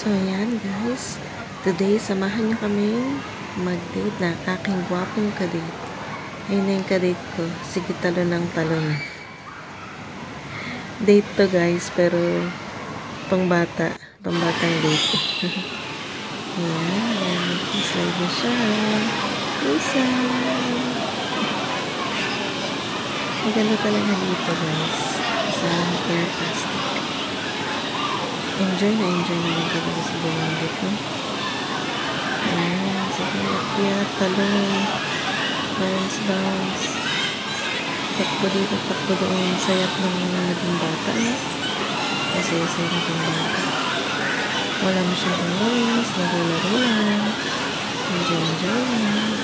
So, ayan guys. Today, samahan nyo kaming mag-date ng aking gwapong kadate. Ayun na yung kadate ko. Sige, talon ng talon. Date to guys, pero pangbata. Pangbatang date. Ayan. Slide na siya. Isa. Maganda talaga dito guys. Sa hair plastic. Enjoy naman talaga sa buwan dito. Ayan, sige, akyat, talon, bounce, takbo dito, takbo doon, sayap ng naging bata, eh. Kasi sayap ng bata. Wala masyadong noise, laro-laro lang, enjoy lang.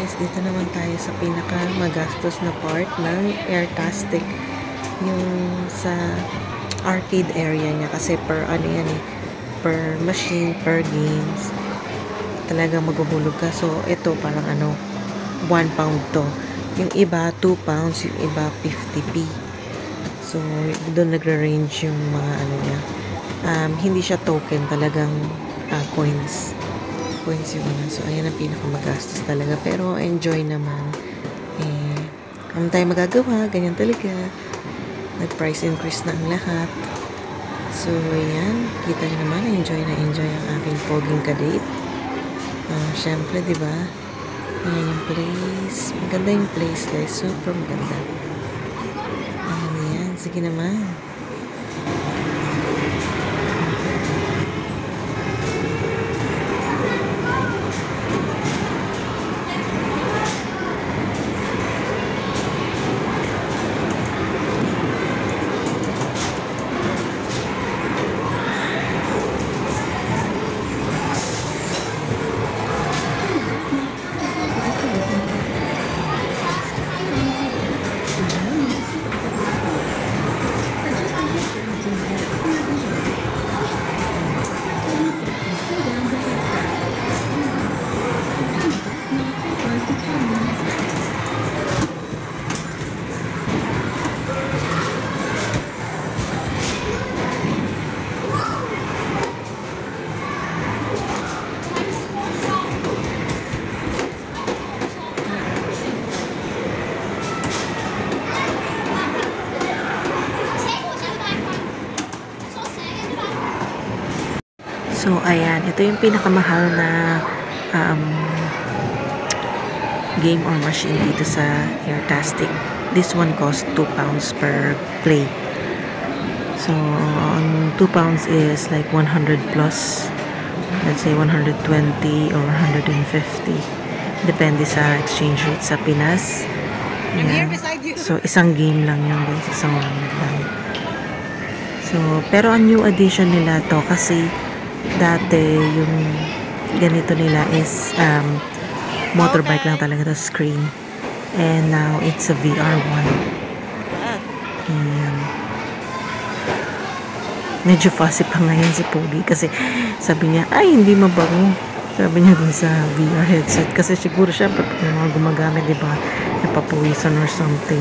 guys, dito naman tayo sa pinaka magastos na part ng Airtastic. Yung sa arcade area niya kasi per ano yan eh, per machine, per games. Talagang maghuhulog ka. So, ito parang ano, 1 pound to. Yung iba, 2 pounds. Yung iba, 50p. So, doon nagre-range yung mga ano niya. Hindi siya token, talagang coins. Coins yung ano. So, ayan ang pinakamagastos talaga. Pero, enjoy naman. Ano tayo magagawa? Ganyan talaga. Nag-price increase na ang lahat. So, ayan. Kita nyo naman, enjoy na enjoy ang aking poging kadate. Siyempre, diba? Ayan yung place. Maganda yung place, guys. Super maganda. Ayan. Sige naman. So, ayan. Ito yung pinakamahal na game or machine dito sa Airtastic. This one costs 2 pounds per play. So, 2 pounds is like 100 plus. Let's say 120 or 150. Depende sa exchange rate sa Pinas. Yeah. So, isang game lang yun guys. Isang round lang. So, pero ang new edition nila to kasi dati yung ganito nila is motorbike lang talaga the screen, and now it's a VR one. Ayan. Medyo fussy pa ngayon si Pogi kasi sabi niya ay hindi mabango, sabi niya dun sa VR headset kasi siguro siya pag mga gumagamit, diba, napapawisan or something.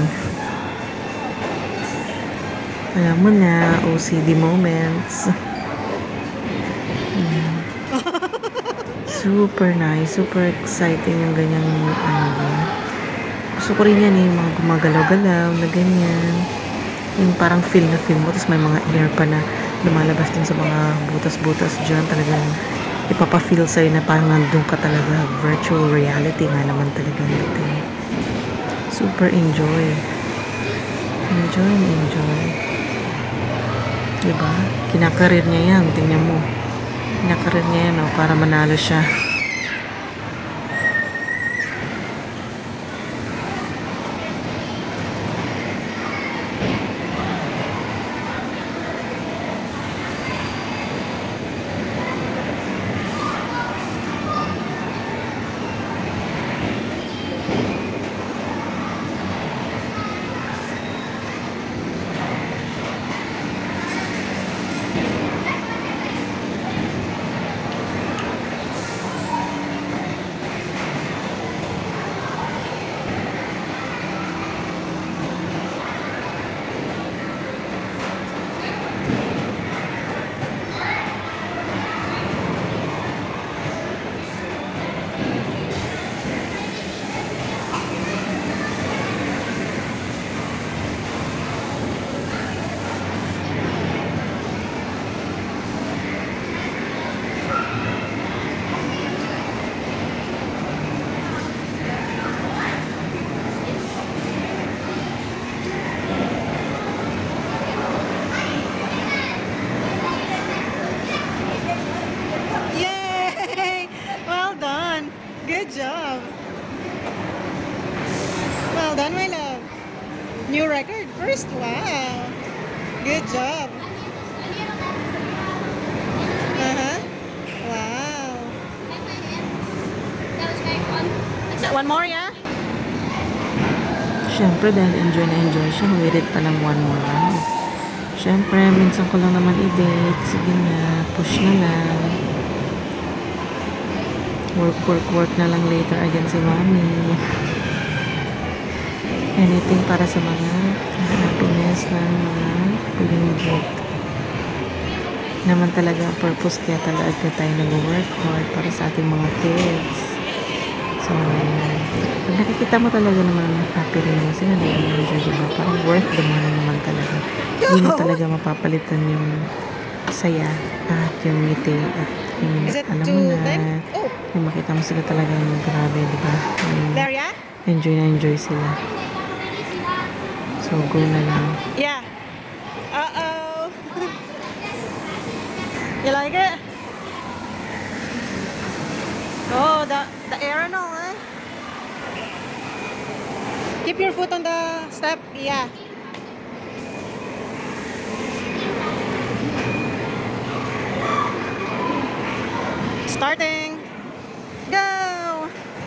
Alam mo na, OCD moments. Super nice, super exciting yung ganyang ano. Gusto ko rin yan yung mga gumagalaw-galaw na ganyan. Yung parang feel na feel mo, tapos may mga air pa na lumalabas din sa mga butas-butas dyan. Talagang ipapa-feel sa'yo na parang nandun ka talaga. Virtual reality nga naman talaga nito. Super enjoy. Enjoy na enjoy. Diba? Kinakarir niya yan, tingnan mo. Kinakarir niya yan, para manalo siya. Good job. Well done, my love. New record first. Wow. Good job. Wow. One more, yeah? Siyempre, dahil enjoy na enjoy siya, humirit pa ng one more round. Siyempre, minsan ko lang naman i-date. Sige na, push na lang. Work na lang later again si mommy. Anything para sa mga happiness ng mga pulinggit. Naman talaga ang purpose, kaya talaga tayo nag-work hard para sa ating mga kids. So, pag nakikita mo talaga naman happy rin naman sila, nag-enjoy, diba? Parang worth the money naman talaga. Hindi mo talaga mapapalitan yung saya at yung ngiti at yung Is it alam mo too na big? Oh, yung makita mo sila talaga yung grabe, diba? there, yeah? Enjoy na enjoy sila. So, go na lang. Yeah. Uh-oh. You like it? Oh, the aeronal, eh? Keep your foot on the step. Yeah. Starting. Go.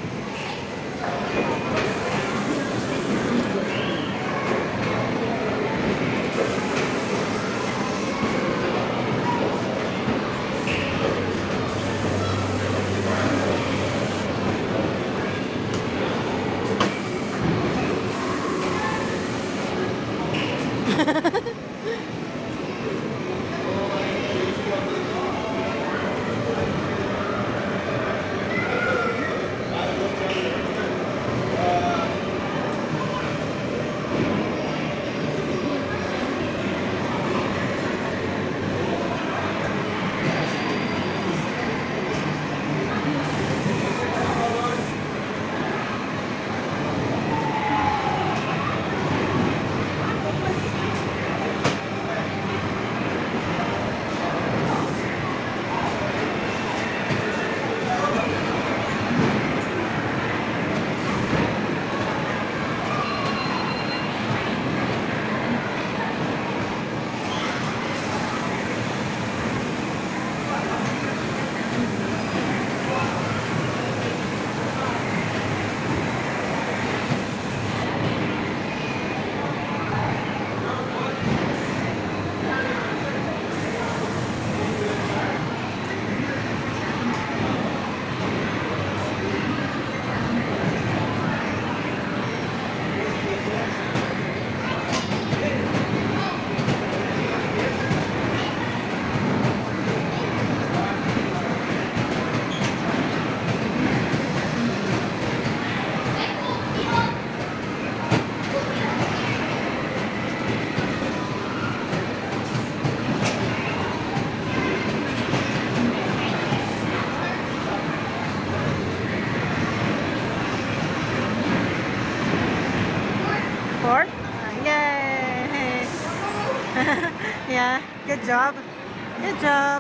Fourth? Yay! Yeah, good job. Good job.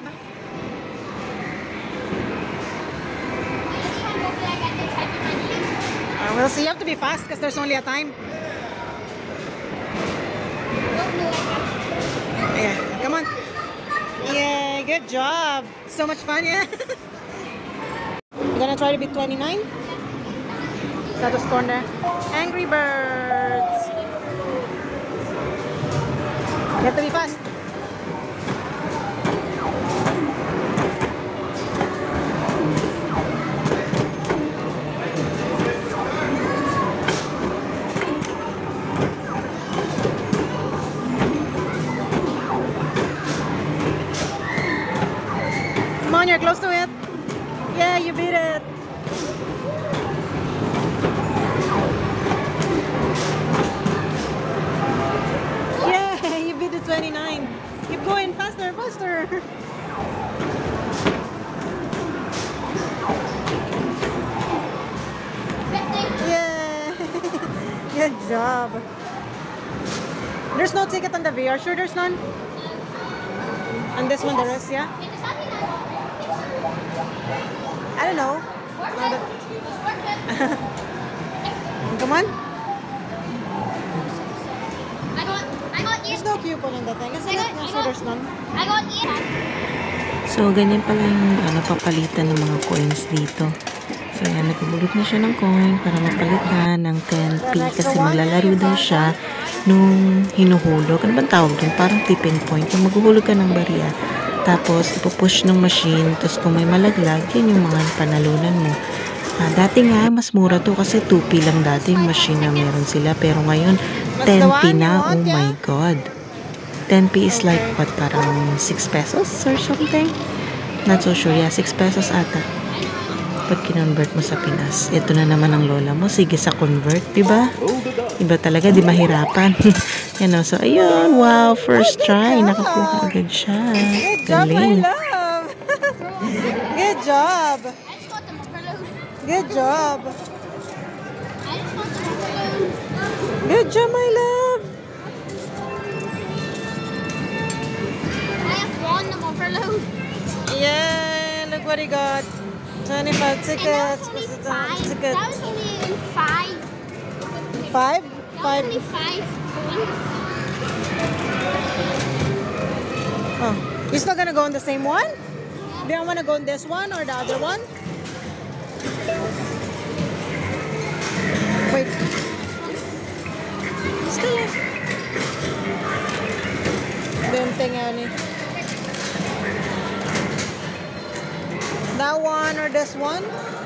We'll see. You have to be fast because there's only a time. Yeah, come on. Yay, good job. So much fun, yeah? You're gonna try to beat 29? Status corner. Angry Birds. You have to be fast. Come on, you're close to it. Yeah, you beat it. Yeah, you beat the 29. Keep going faster, faster. Yeah. Good job. There's no ticket on the VR. Sure there's none? On this one, the rest, yeah? I don't know. Come on. There's no coupon on that thing. Isn't it? No, sure there's none. So, ganyan pala yung papalitan ng mga coins dito So, yan, nagpupulot na siya ng coin para mapalitan ng 10p kasi maglalaro daw siya nung hinuhulog. Ano bang tawag dun? Parang tipping point. Yung maghuhulog ka ng barya. Tapos, ipupush ng machine. Tapos, kung may malaglag, yun yung mga panalunan mo. Dati nga, mas mura to kasi 2p lang dati yung machine na meron sila. Pero ngayon, 10p na. Oh my God. 10p is like, what, parang 6 pesos or something? Not so sure. Yeah, 6 pesos ata. Pag kinonvert mo sa Pinas. Ito na naman ang lola mo. Sige sa convert, diba? Iba talaga, di mahirapan. Yan o. So, ayun. Wow, first try. Nakakuha agad siya. Good job, my love. Good job. Good job. Good job, my love. I have won the overload. Yeah, look what he got. 25 tickets. That was only in 5. 5? That was 5. only 5 points. Oh, you still gonna go on the same one? Do you want to go on this one or the other one? Wait. Still. Don't think any. That one or this one?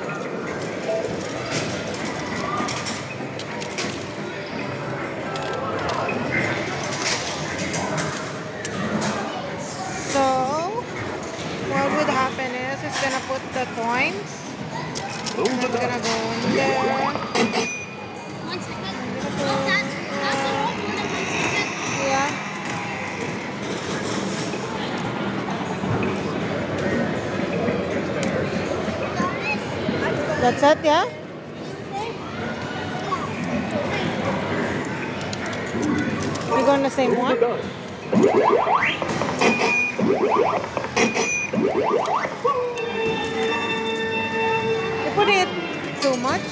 So, what would happen is it's gonna put the coins. And it's gonna go in there. 1 second. Oh, that's a whole one in 1 second. Yeah. That's it, yeah? You go on the same one? You put it too much?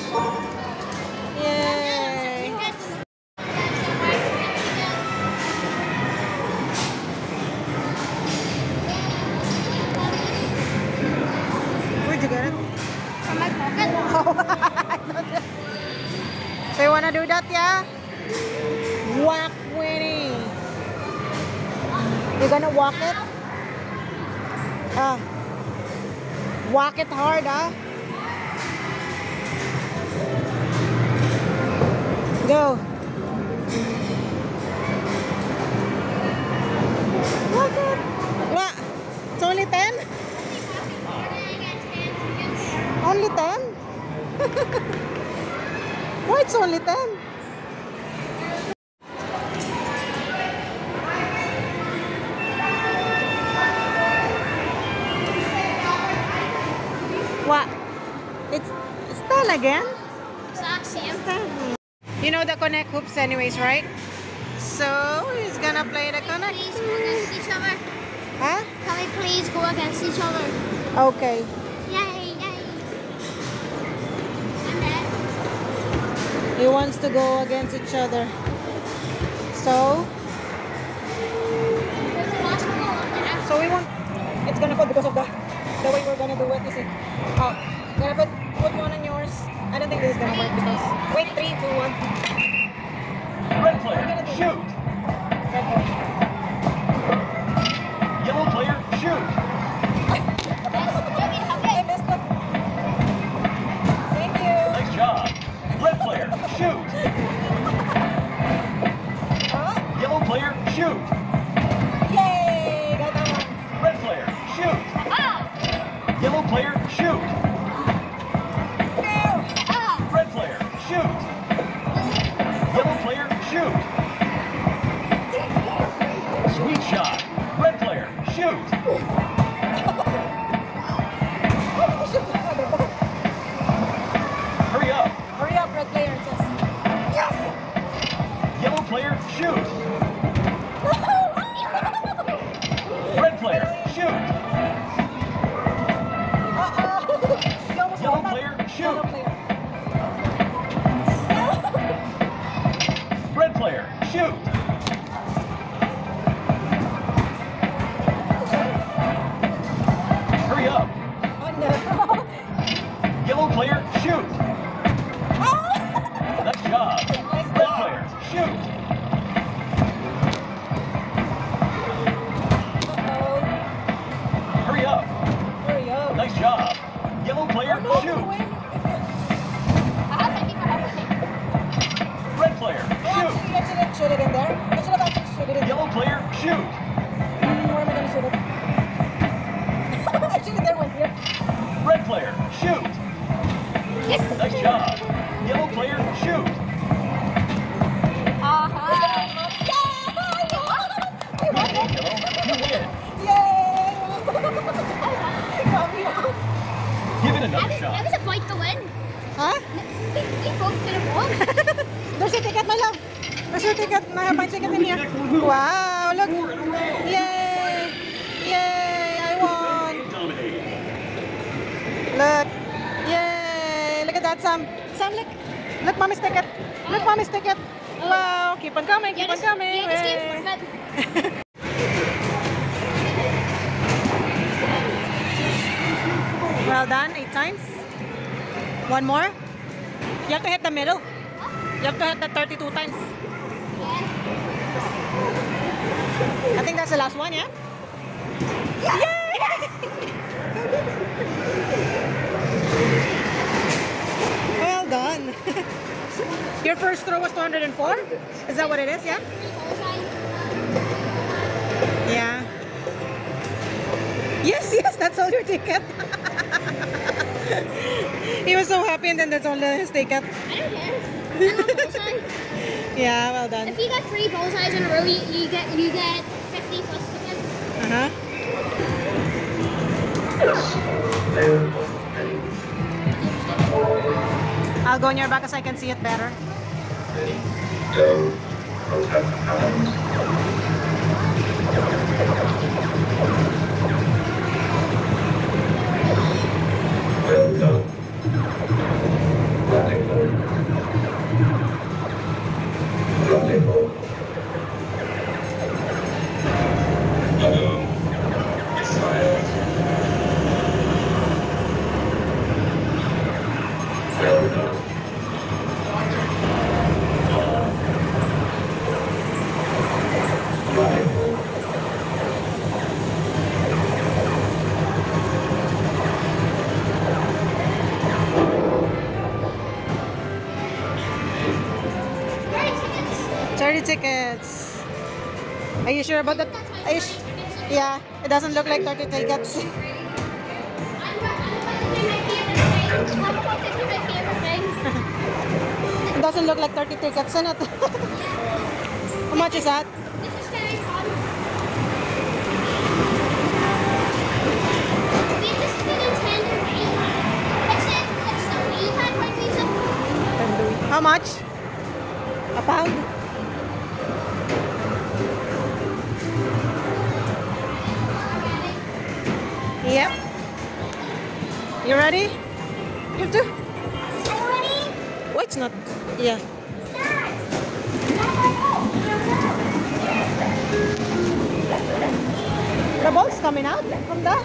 Yay! Where'd you get it? From my pocket. So you wanna do that, yeah? Whack Winnie. You're gonna walk it? Walk it hard, Go. Walk it. What? It's only 10? Only 10? Why it's only 10? What? It's 10 again? You know the Connect hoops anyways, right? So, he's gonna play the Connect. Please go against each other. Huh? Can we please go against each other? Okay. Yay, yay. I'm ready. He wants to go against each other. So, There's a basketball up there. so we want. It's gonna fall because of the way we're gonna do it. You see? Oh, gonna put one on yours. I don't think this is gonna work because. Wait, 3, 2, 1. Red player, shoot! Red ball. Yellow player, shoot! I messed up. Thank you. Nice job. Red player, shoot! Huh? Yellow player, shoot! Yay! Got that one. Red player, shoot! Yellow player, shoot! Red player, shoot! Yellow player, shoot! Sweet shot! Red player, shoot! Hurry up! Hurry up, red player. Just. Yes! Yellow player, shoot! Red player, shoot! You almost Yellow got that. player, shoot! Yellow player. Red player, shoot! Hurry up! Oh no. Yellow Yellow player, shoot. Nice job. Red player, shoot. Hurry up. Hurry up. Nice job. Yellow player, shoot. I have thank you for everything. Red player, shoot. Actually, I shouldn't shoot it in there. I should have actually shoot it in there. Yellow player, shoot. Where am I gonna shoot it? Actually, there one here. Red player, shoot. Yes. Nice job. Yellow player, shoot. We won it. Yellow, you win. Yay! Give it another That shot. was a point to win. Huh? We both could have won. There's your ticket, my love. There's your ticket. I have my ticket in here. Wow, look. Yay! Yay! I won. Look. Yay! Look at that, Sam. Sam, look. Look, mommy's ticket. Look, mommy's ticket. Wow. Keep on coming. Keep on coming. Yeah, this game's Yay. worth it. Well done. 8 times. One more. You have to hit the middle. You have to hit that 32 times. I think that's the last one, yeah? Yay! Well done. Your first throw was 204? Is that what it is, yeah? Yeah. Yes, yes, that's all your ticket. He was so happy and then that's all his ticket. I don't care. I'm a bullseye. Yeah, well done. If you get 3 bullseyes in a row, you get 50 plus tickets. Uh-huh. I'll go in your back so I can see it better. Tickets. Are you sure about that? Are you yeah, it doesn't look like 30 tickets. My favorite thing. It doesn't look like 30 tickets in it. How much is that? This is very fun. This is the Nintendo Wii. It's the Wii pad my music. How much? A pound? Yep. You ready? You have to. Oh, it's not. Yeah. The ball's coming out from the.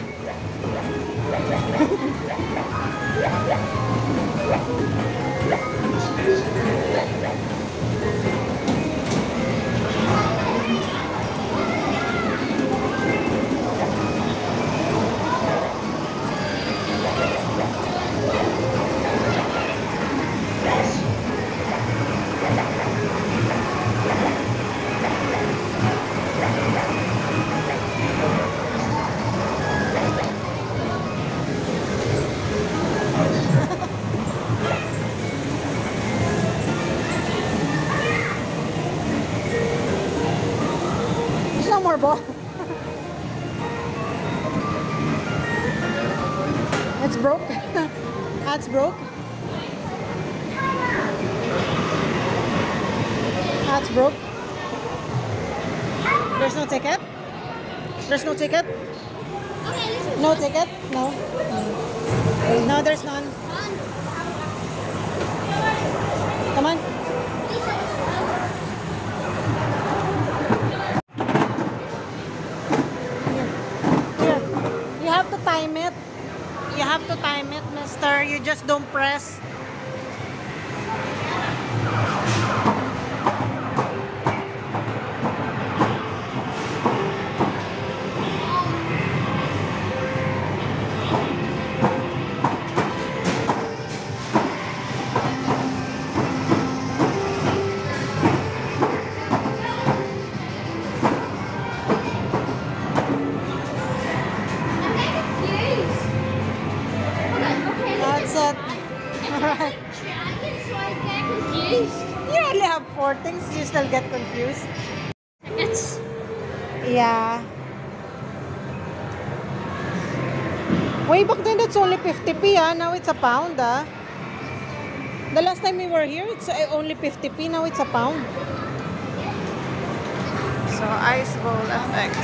There's no more ball. It's broke. That's broke. That's broke. There's no ticket. There's no ticket. Okay, listen. No ticket. No. No, there's none. Come on. Here. You have to time it. You have to time it, mister. You just don't press. That's it. Alright. So I get confused. You only have 4 things, you still get confused. It's Yeah. Way back then, it's only 50p, ah. Now it's a pound, ah. The last time we were here, it's only 50p. Now it's a pound. So, Ice Bowl FX.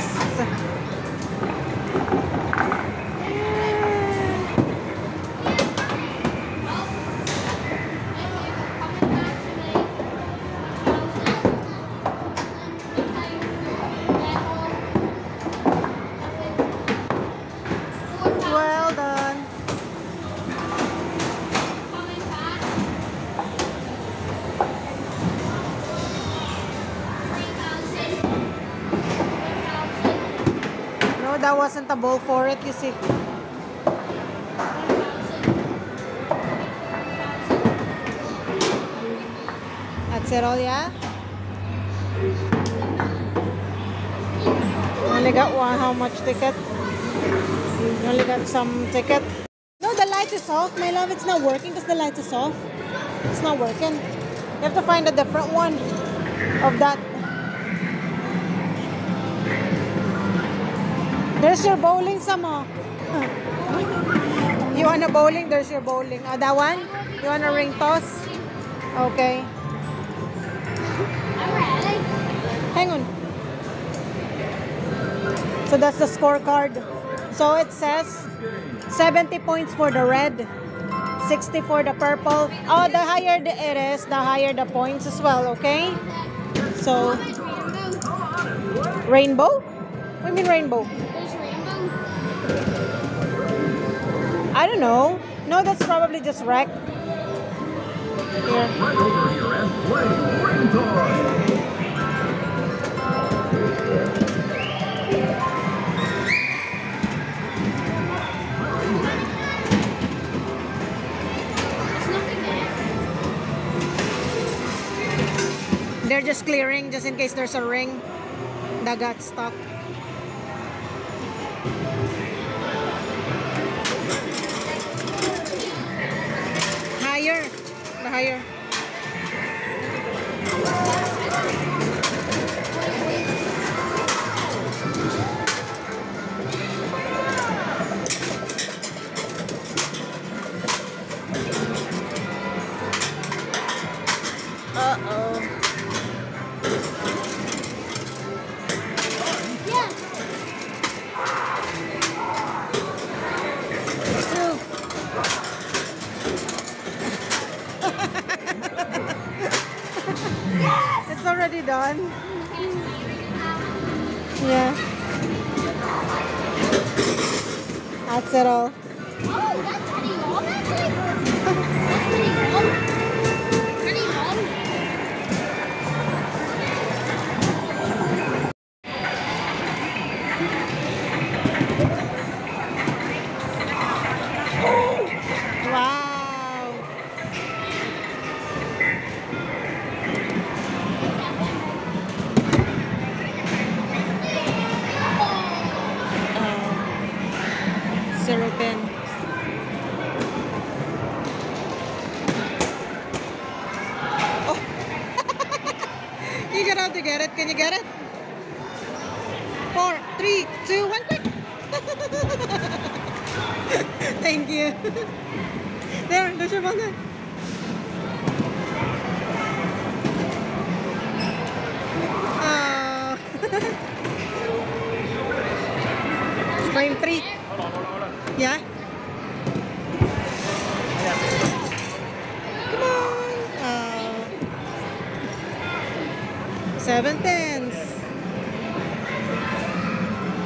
Well done. No, that wasn't a bowl for it, you see. That's it all, yeah? You only got one, how much ticket? You only got some ticket. No, the light is off, my love. It's not working because the light is off. It's not working. You have to find a different one of that. There's your bowling, Samo. You want a bowling? There's your bowling. That one? You want a ring toss? Okay. I'm ready. Hang on. So that's the scorecard. So it says 70 points for the red, 60 for the purple. Oh, the higher it is, the higher the points as well, okay? So, rainbow? What do you mean rainbow? There's rainbow. I don't know. No, that's probably just wreck. Here. There's nothing there. They're just clearing just in case there's a ring that got stuck. Higher. The higher. Uh-oh. Yeah. Two. It's already done. Yeah. That's it all. Oh, that's pretty long, actually. That's pretty long. Pretty long. Wow. Syrupin. Oh. You got to get it. Can you get it? 4, 3, 2, 1, quick. Thank you. There's your phone there. Oh. Frame 3. Yeah? Come on. 7 tens.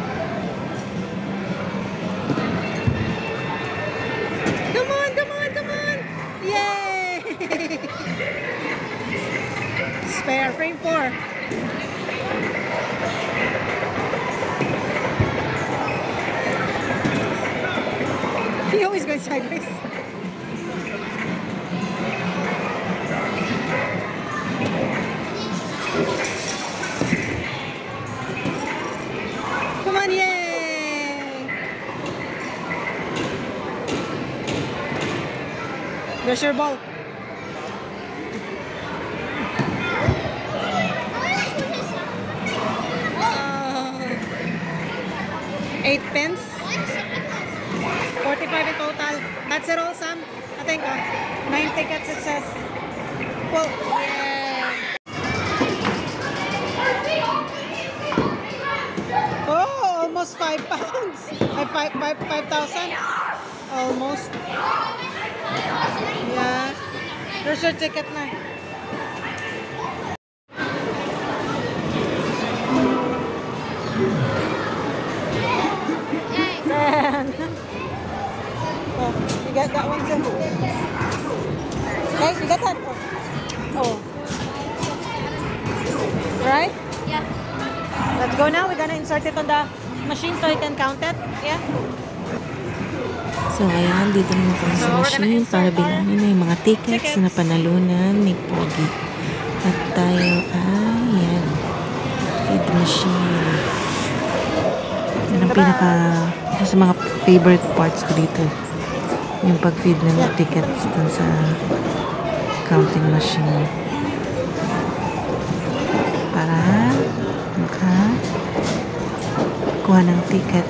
Come on, come on, come on. Spare frame 4. He always goes sideways. Come on, yay! Where's your ball? Uh, 8 pins. 45 in total. That's it all, Sam? I think 9 tickets it says. Well, yeah. Oh, almost 5 pounds. 5,000. Almost. Yeah. There's your ticket na. Oh, you got that one too. Okay, you got that. Oh. Right? Yeah. Let's go now. We're gonna insert it on the machine so you can count it. Yeah. So, ayan, dito naman kami sa machine para bilangin na yung mga tickets na panalunan ni Pogi. At tayo, ayan, feed machine. Yan ang pinaka, isa sa mga favorite parts ko dito. Yung pag-feed ng tickets dun sa counting machine. Para makakuha ng ticket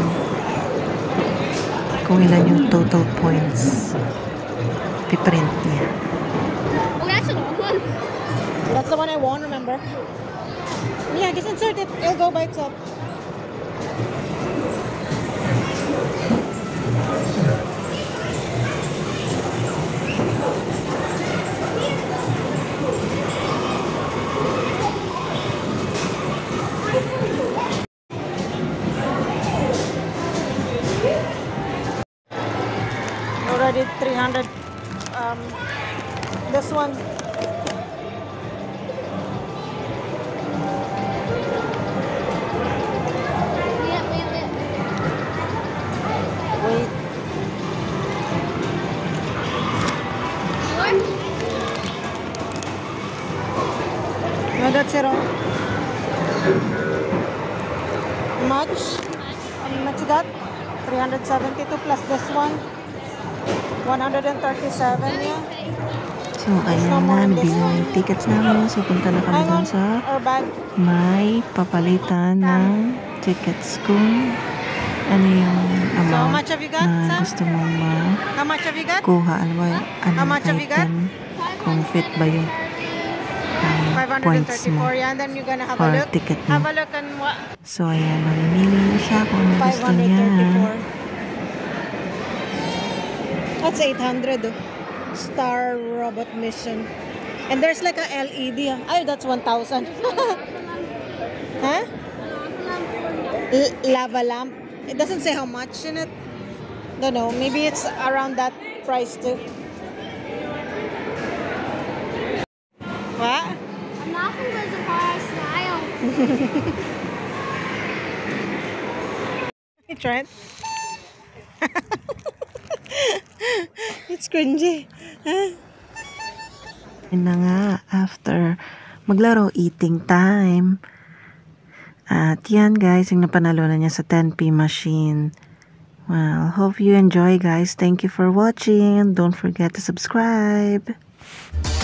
kung ilan yung total points piprint niya. Oh, that's a long one. That's the one I won, remember? Yeah, just insert it. It'll go by itself. Already 300. This one. Wait. No, that's it all. Much? How much you got? 372 plus this one. 137, yeah. So, ayan na, nabili na yung tickets namin. So, punta na kami dun sa Or bag. may papalitan ng tickets kung ano yung So, how amount much have you got, na Sam? gusto mong How much have you got? makuha. Ano ba, How anong much have you got? item, kung fit ba yung points mo 534, yeah. And then you're gonna have or a look. ticket Have mo. a look and what? So, ayan, mamimili na siya kung ano gusto niya. 534. That's 800. Oh. Star Robot Mission. And there's like a LED. Ay, that's 1,000. Huh? Lava lamp. It doesn't say how much in it. Don't know. Maybe it's around that price too. What? I'm laughing because of how I smile. You try it? It's cringy. Huh? Yun na nga, after maglaro, eating time. At yan guys, yung napanalunan niya sa 10p machine. Well, hope you enjoy guys. Thank you for watching. Don't forget to subscribe.